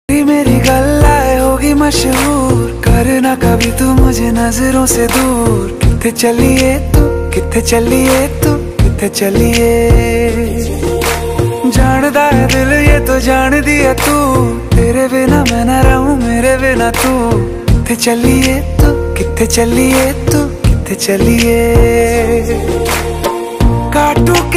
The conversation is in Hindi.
मेरी गल्लाए होगी मशहूर, करना कभी तू मुझे नजरों से दूर। किथे चलिए तू, किथे चलिए तू, किथे चलिए। जानदा है दिल ये तो जान दिया तू, तेरे बिना मैं ना रहूं मेरे बिना तू। किथे चलिए तू, किथे चलिए तू, किथे चलिए। काटू